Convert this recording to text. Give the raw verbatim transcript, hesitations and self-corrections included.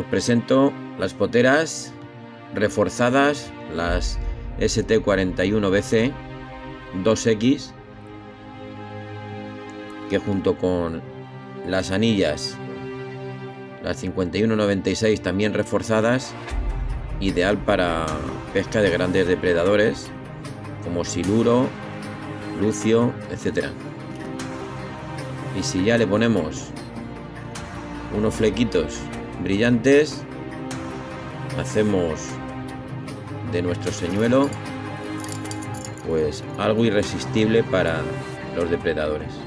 Os presento las poteras reforzadas, las S T cuarenta y uno B C dos X, que junto con las anillas, las cincuenta y uno noventa y seis también reforzadas, ideal para pesca de grandes depredadores como siluro, lucio, etcétera. Y si ya le ponemos unos flequitos brillantes, hacemos de nuestro señuelo pues algo irresistible para los depredadores.